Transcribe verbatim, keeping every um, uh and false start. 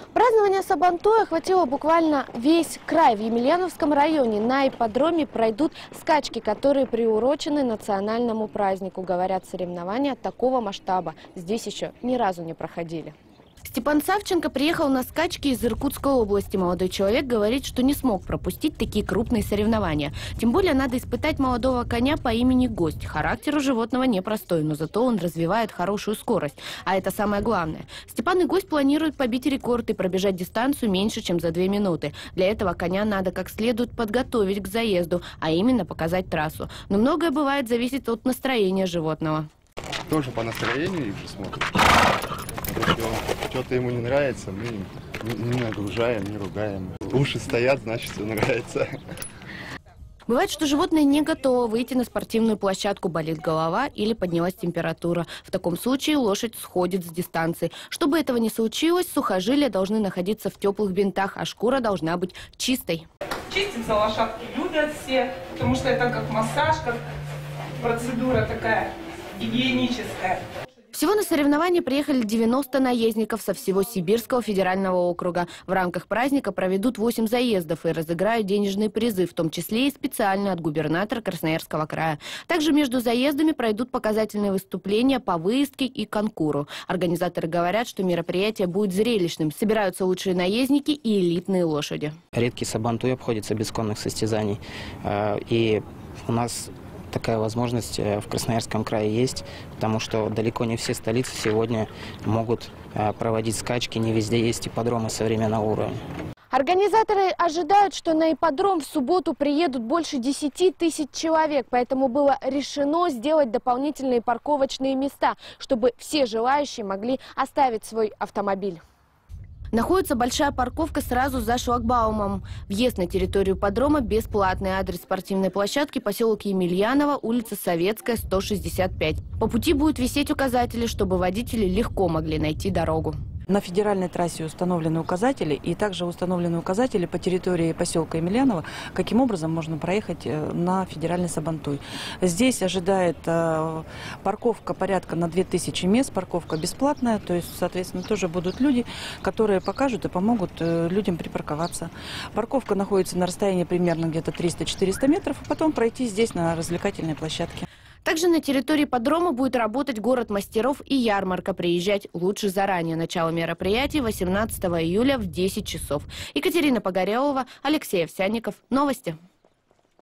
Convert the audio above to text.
Празднование Сабантуя охватило буквально весь край. В Емельяновском районе на ипподроме пройдут скачки, которые приурочены национальному празднику. Говорят, соревнования такого масштаба здесь еще ни разу не проходили. Степан Савченко приехал на скачки из Иркутской области. Молодой человек говорит, что не смог пропустить такие крупные соревнования. Тем более надо испытать молодого коня по имени Гость. Характер у животного непростой, но зато он развивает хорошую скорость. А это самое главное. Степан и Гость планируют побить рекорд и пробежать дистанцию меньше, чем за две минуты. Для этого коня надо как следует подготовить к заезду, а именно показать трассу. Но многое бывает зависит от настроения животного. Тоже по настроению их же смотрим. Что-то ему не нравится, мы не, не нагружаем, не ругаем. Уши стоят, значит, все нравится. Бывает, что животное не готово выйти на спортивную площадку, болит голова или поднялась температура. В таком случае лошадь сходит с дистанции. Чтобы этого не случилось, сухожилия должны находиться в теплых бинтах, а шкура должна быть чистой. Чиститься лошадки любят все, потому что это как массаж, как процедура такая гигиеническая. Всего на соревнования приехали девяносто наездников со всего Сибирского федерального округа. В рамках праздника проведут восемь заездов и разыграют денежные призы, в том числе и специально от губернатора Красноярского края. Также между заездами пройдут показательные выступления по выездке и конкуру. Организаторы говорят, что мероприятие будет зрелищным. Собираются лучшие наездники и элитные лошади. Редкий Сабантуй обходится без конных состязаний. И у нас такая возможность в Красноярском крае есть, потому что далеко не все столицы сегодня могут проводить скачки, не везде есть ипподромы современного уровня. Организаторы ожидают, что на ипподром в субботу приедут больше десяти тысяч человек, поэтому было решено сделать дополнительные парковочные места, чтобы все желающие могли оставить свой автомобиль. Находится большая парковка сразу за шлагбаумом. Въезд на территорию ипподрома бесплатный. Адрес спортивной площадки — поселок Емельяново, улица Советская, сто шестьдесят пять. По пути будут висеть указатели, чтобы водители легко могли найти дорогу. На федеральной трассе установлены указатели, и также установлены указатели по территории поселка Емельяново, каким образом можно проехать на федеральный Сабантуй. Здесь ожидает э, парковка порядка на две тысячи мест, парковка бесплатная, то есть, соответственно, тоже будут люди, которые покажут и помогут э, людям припарковаться. Парковка находится на расстоянии примерно где-то триста-четыреста метров, а потом пройти здесь на развлекательной площадке. Также на территории ипподрома будет работать город мастеров и ярмарка. Приезжать лучше заранее. Начало мероприятия восемнадцатого июля в десять часов. Екатерина Погорелова, Алексей Овсянников. Новости.